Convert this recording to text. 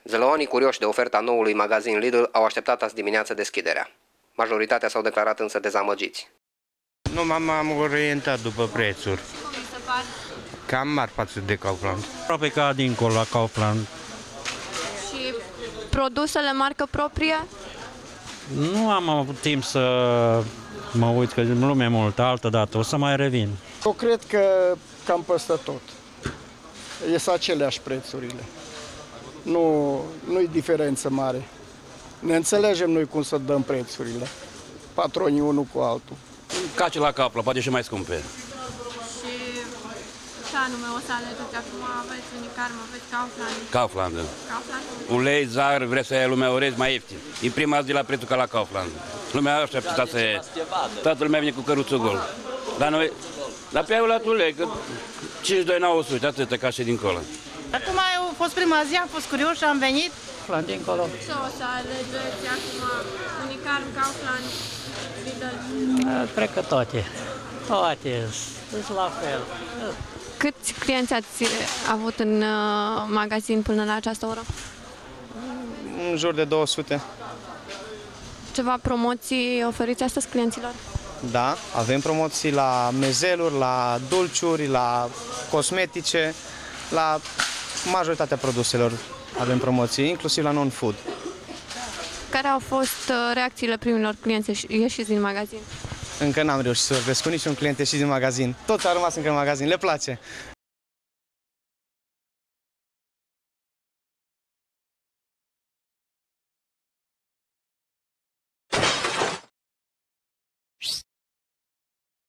Zălăoanii curioși de oferta noului magazin Lidl au așteptat azi dimineață deschiderea. Majoritatea s-au declarat însă dezamăgiți. Nu m-am orientat după prețuri. Cam mari față de Kaufland. Aproape ca dincolo la Kaufland. Și produsele marcă proprie? Nu am avut timp să mă uit, că lumea e multă, altă dată, o să mai revin. Eu cred că cam peste tot. Ies aceleași prețurile. Nu-i diferență mare. Ne înțelegem noi cum să dăm prețurile. Patronii unul cu altul. Ca și la Kaufland, poate și mai scumpe. Și ce anume o să alegeți acum? Aveți Unicarm, aveți Kaufland? Kaufland. Kaufland? Un lei, zahăr, vreți să ia lumea orez mai ieftin. E prima zi la prețul ca la Kaufland. Lumea așteaptă să ia. Toată lumea vine cu căruțul gol. Dar noi, dar pe aia la tu lei, că 52.900, atâta ca și dincolo. Acum a fost prima zi, am fost curios și am venit. Dincolo. Ce o să alegeți acum? Unicarm, Kaufland, Lidl? Cred că toate sunt la fel. Câți clienți ați avut în magazin până la această oră? În jur de 200. Ceva promoții oferiți astăzi clienților? Da, avem promoții la mezeluri, la dulciuri, la cosmetice, la majoritatea produselor avem promoții, inclusiv la non-food. Care au fost reacțiile primilor clienți ieșiți din magazin? Încă n-am reușit să vorbesc cu niciun client ieșit din magazin. Toți au rămas încă în magazin, le place.